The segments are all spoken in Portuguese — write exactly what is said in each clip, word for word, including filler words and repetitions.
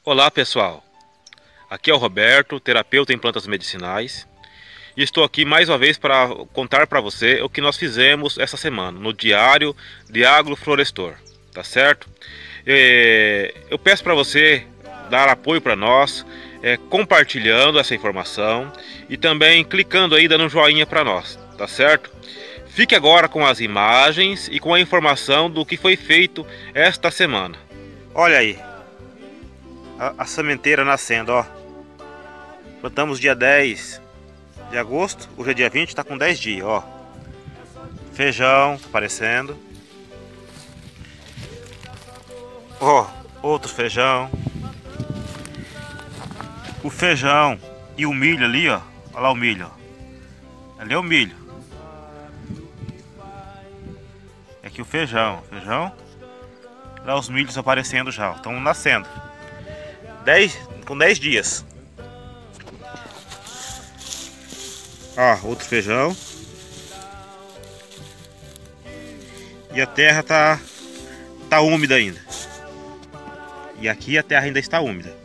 Olá pessoal, aqui é o Roberto, terapeuta em plantas medicinais, e estou aqui mais uma vez para contar para você o que nós fizemos essa semana no Diário de Agroflorestor, tá certo? É, eu peço para você dar apoio para nós, é, compartilhando essa informação e também clicando aí, dando um joinha para nós, tá certo? Fique agora com as imagens e com a informação do que foi feito esta semana. Olha aí, a, a sementeira nascendo, ó. Plantamos dia dez de agosto, hoje é dia vinte, está com dez dias, ó. Feijão aparecendo. Ó, outro feijão. O feijão e o milho ali, ó. Olha lá o milho, ó. Ali é o milho. E aqui o feijão, feijão. Lá os milhos aparecendo já, ó. Estão nascendo. dez, com dez dias. Ó, outro feijão. E a terra tá tá úmida ainda. E aqui a terra ainda está úmida.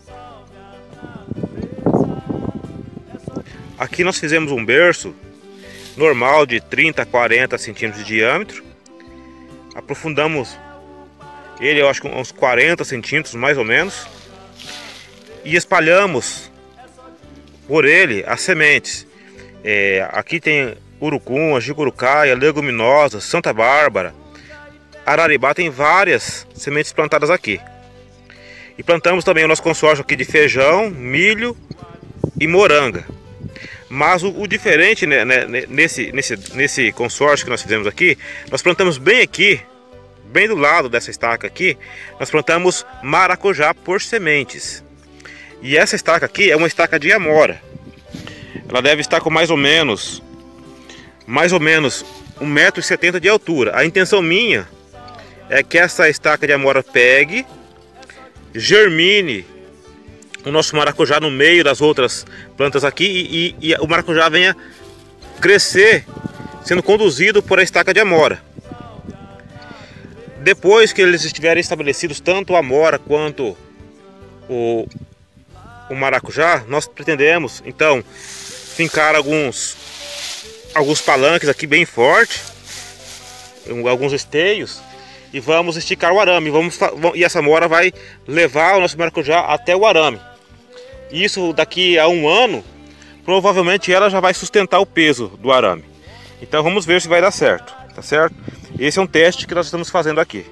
Aqui nós fizemos um berço normal de trinta a quarenta centímetros de diâmetro. Aprofundamos ele, eu acho que uns quarenta centímetros mais ou menos. E espalhamos por ele as sementes. É, aqui tem urucum, jicurucaia, leguminosa, Santa Bárbara, araribá, tem várias sementes plantadas aqui. E plantamos também o nosso consórcio aqui de feijão, milho e moranga. Mas o, o diferente, né, né, nesse, nesse, nesse consórcio que nós fizemos aqui, nós plantamos bem aqui, bem do lado dessa estaca aqui, nós plantamos maracujá por sementes. E essa estaca aqui é uma estaca de amora. Ela deve estar com mais ou menos mais ou menos um metro e setenta de altura. A intenção minha é que essa estaca de amora pegue, germine o nosso maracujá no meio das outras plantas aqui e, e, e o maracujá venha crescer sendo conduzido por a estaca de amora. Depois que eles estiverem estabelecidos, tanto a amora quanto o, o maracujá, nós pretendemos então fincar alguns alguns palanques aqui bem forte, alguns esteios, e vamos esticar o arame. Vamos, e essa amora vai levar o nosso maracujá até o arame. Isso daqui a um ano, provavelmente ela já vai sustentar o peso do arame. Então vamos ver se vai dar certo, tá certo? Esse é um teste que nós estamos fazendo aqui.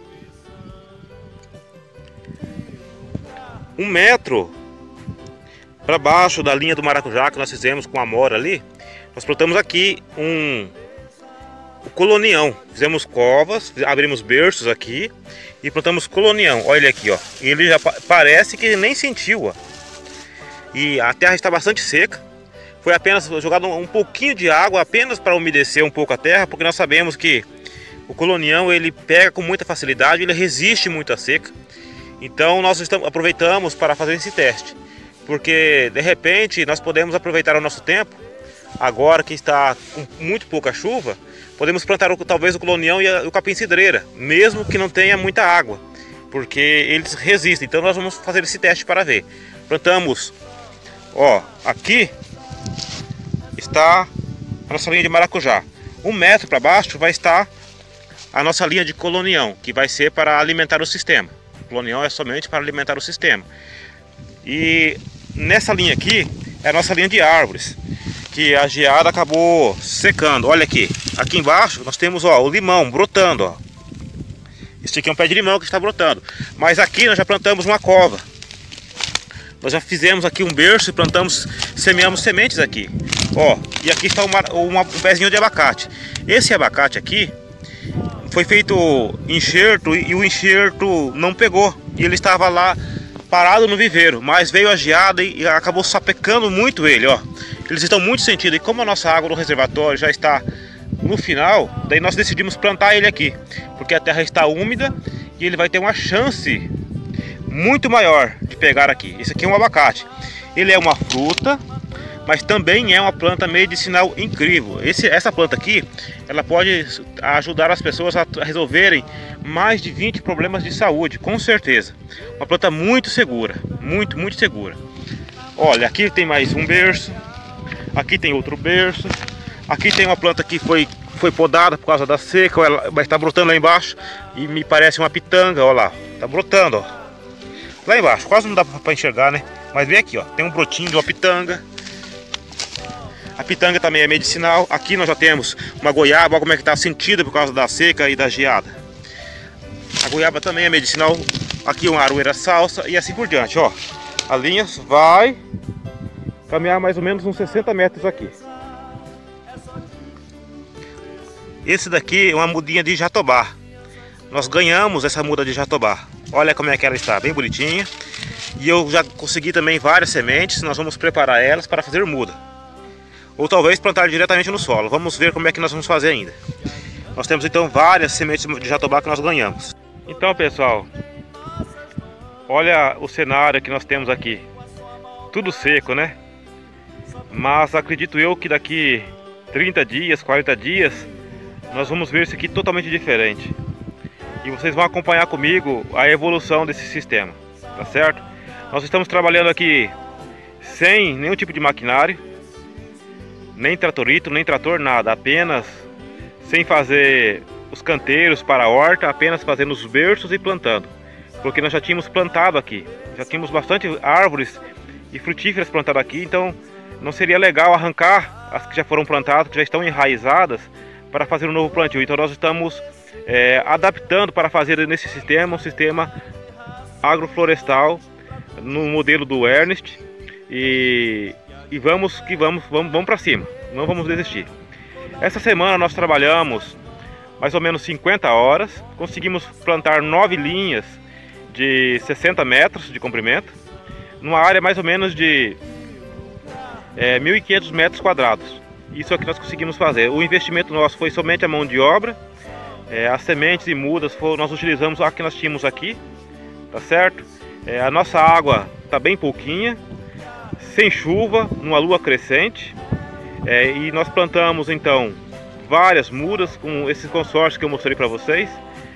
Um metro para baixo da linha do maracujá que nós fizemos com a amora ali, nós plantamos aqui um o colonião. Fizemos covas, abrimos berços aqui e plantamos colonião. Olha ele aqui, ó. Ele já parece que nem sentiu, ó. E a terra está bastante seca. Foi apenas jogado um pouquinho de água, apenas para umedecer um pouco a terra, porque nós sabemos que o colonião ele pega com muita facilidade, ele resiste muito à seca. Então nós estamos, aproveitamos para fazer esse teste, porque de repente nós podemos aproveitar o nosso tempo. Agora que está com muito pouca chuva, podemos plantar talvez o colonião e o capim-cidreira, mesmo que não tenha muita água, porque eles resistem. Então nós vamos fazer esse teste para ver. Plantamos, ó, aqui está a nossa linha de maracujá. Um metro para baixo vai estar a nossa linha de colonião, que vai ser para alimentar o sistema. O colonião é somente para alimentar o sistema. E nessa linha aqui é a nossa linha de árvores, que a geada acabou secando. Olha aqui, aqui embaixo nós temos, ó, o limão brotando, ó. Esse aqui é um pé de limão que está brotando. Mas aqui nós já plantamos uma cova. Nós já fizemos aqui um berço e plantamos, semeamos sementes aqui, ó. E aqui está uma, uma, um pezinho de abacate. Esse abacate aqui foi feito enxerto e, e o enxerto não pegou. E ele estava lá parado no viveiro, mas veio a geada e, e acabou sapecando muito ele, ó. Eles estão muito sentidos. E como a nossa água no reservatório já está no final, daí nós decidimos plantar ele aqui, porque a terra está úmida e ele vai ter uma chance muito maior de pegar aqui. Esse aqui é um abacate. Ele é uma fruta, mas também é uma planta medicinal incrível. Esse, essa planta aqui, ela pode ajudar as pessoas a resolverem mais de vinte problemas de saúde, com certeza. Uma planta muito segura, muito, muito segura. Olha, aqui tem mais um berço, aqui tem outro berço, aqui tem uma planta que foi, foi podada por causa da seca, ela, mas está brotando lá embaixo e me parece uma pitanga, olha lá, está brotando, ó. Lá embaixo, quase não dá para enxergar, né? Mas vem aqui, ó, tem um brotinho de uma pitanga. A pitanga também é medicinal. Aqui nós já temos uma goiaba, olha como é que está sentida por causa da seca e da geada. A goiaba também é medicinal. Aqui uma aroeira salsa e assim por diante, ó. A linha vai caminhar mais ou menos uns sessenta metros aqui. Esse daqui é uma mudinha de jatobá. Nós ganhamos essa muda de jatobá. Olha como é que ela está, bem bonitinha. E eu já consegui também várias sementes. Nós vamos preparar elas para fazer muda. Ou talvez plantar diretamente no solo. Vamos ver como é que nós vamos fazer ainda. Nós temos então várias sementes de jatobá que nós ganhamos. Então, pessoal, olha o cenário que nós temos aqui. Tudo seco, né? Mas acredito eu que daqui trinta dias, quarenta dias, nós vamos ver isso aqui totalmente diferente. E vocês vão acompanhar comigo a evolução desse sistema, tá certo? Nós estamos trabalhando aqui sem nenhum tipo de maquinário, nem tratorito, nem trator, nada, apenas sem fazer os canteiros para a horta, apenas fazendo os berços e plantando, porque nós já tínhamos plantado aqui, já tínhamos bastante árvores e frutíferas plantadas aqui, então não seria legal arrancar as que já foram plantadas, que já estão enraizadas, para fazer um novo plantio. Então nós estamos é, adaptando para fazer nesse sistema um sistema agroflorestal no modelo do Ernest e, e vamos que vamos, vamos, vamos para cima, não vamos desistir. Essa semana nós trabalhamos mais ou menos cinquenta horas, conseguimos plantar nove linhas de sessenta metros de comprimento, numa área mais ou menos de é, mil e quinhentos metros quadrados. Isso é o que nós conseguimos fazer. O investimento nosso foi somente a mão de obra, é, as sementes e mudas foram, nós utilizamos a que nós tínhamos aqui, tá certo? É, a nossa água está bem pouquinha, sem chuva, numa lua crescente, é, e nós plantamos então várias mudas com esses consórcios que eu mostrei para vocês.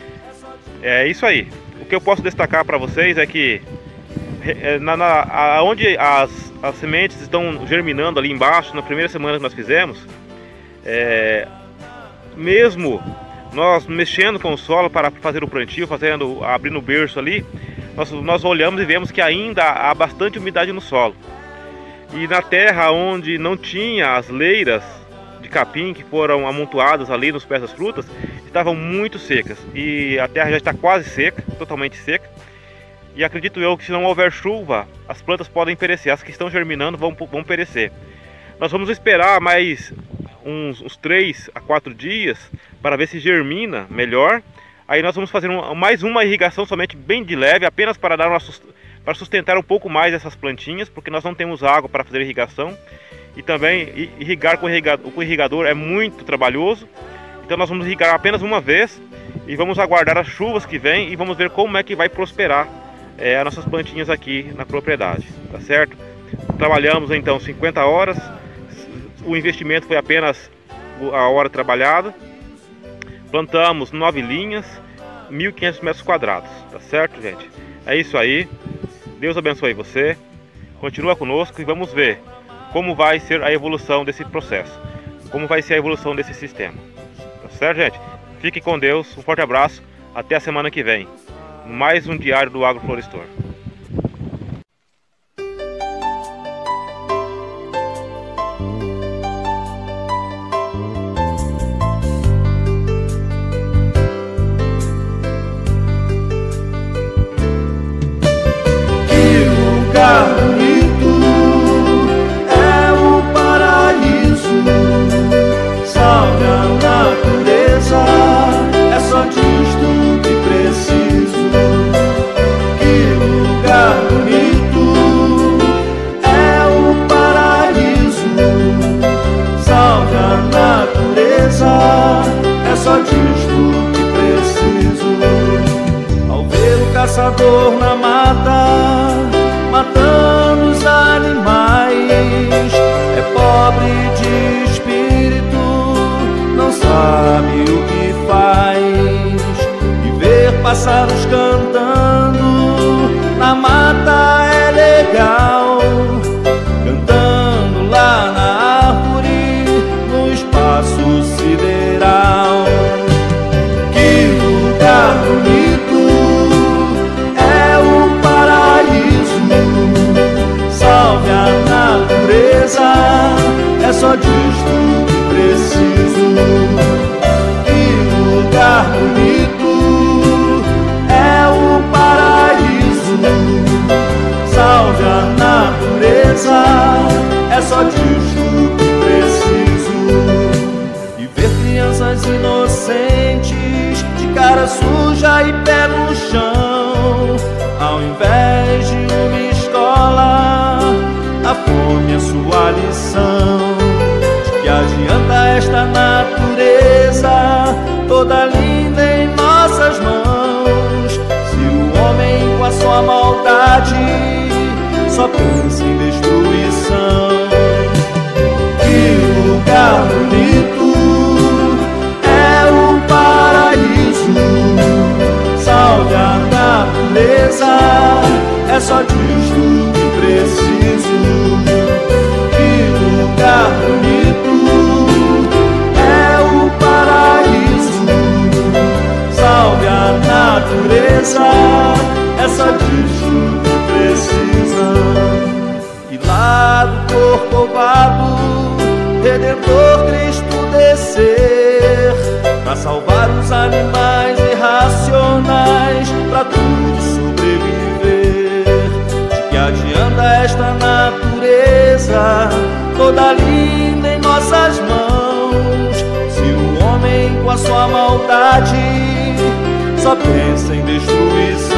É isso aí. O que eu posso destacar para vocês é que é, na, na, onde as, as sementes estão germinando ali embaixo, na primeira semana que nós fizemos, é, mesmo nós mexendo com o solo para fazer o plantio, fazendo, abrindo o berço ali, nós, nós olhamos e vemos que ainda há bastante umidade no solo. E na terra onde não tinha as leiras de capim que foram amontoadas ali nos pés das frutas, estavam muito secas. E a terra já está quase seca, totalmente seca. E acredito eu que se não houver chuva, as plantas podem perecer. As que estão germinando vão, vão perecer. Nós vamos esperar mais uns, uns três a quatro dias para ver se germina melhor. Aí nós vamos fazer um, mais uma irrigação somente bem de leve, apenas para dar uma, para sustentar um pouco mais essas plantinhas, porque nós não temos água para fazer irrigação. E também irrigar com irrigador, com irrigador é muito trabalhoso. Então nós vamos irrigar apenas uma vez e vamos aguardar as chuvas que vêm e vamos ver como é que vai prosperar é, as nossas plantinhas aqui na propriedade, tá certo? Trabalhamos então cinquenta horas, o investimento foi apenas a hora trabalhada. Plantamos nove linhas, mil e quinhentos metros quadrados, tá certo, gente? É isso aí. Deus abençoe você. Continua conosco e vamos ver como vai ser a evolução desse processo, como vai ser a evolução desse sistema. Tá certo, gente? Fique com Deus, um forte abraço, até a semana que vem. Mais um diário do Agroflorestor. Que lugar bonito, é um paraíso. Salve a natureza, é só disto que preciso. Que lugar bonito, é um paraíso. Salve a natureza, é só disto que preciso. Ao ver o caçador na mata, matando os animais, é só disto que preciso. Que lugar bonito é o paraíso. Salve a natureza, é só disto que preciso. E ver crianças inocentes de cara suja e pé no chão, ao invés de uma escola, a fome é sua lição. De que adianta esta natureza toda linda em nossas mãos, se o homem com a sua maldade só pensa em destruição. Que lugar bonito é o paraíso. Salve a natureza, é só disto que preciso. Que lugar bonito é o paraíso. Salve a natureza, é só disto que precisa. E lá do Corcovado, Redentor Cristo descer, pra salvar os animais irracionais, pra todos sobreviver. De que adianta esta natureza toda linda em nossas mãos, se o homem com a sua maldade só pensa em destruição.